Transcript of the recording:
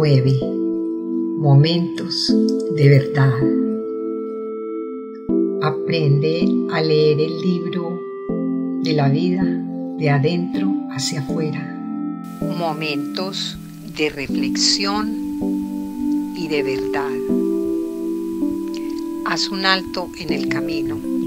9. Momentos de verdad. Aprende a leer el libro de la vida de adentro hacia afuera. Momentos de reflexión y de verdad. Haz un alto en el camino.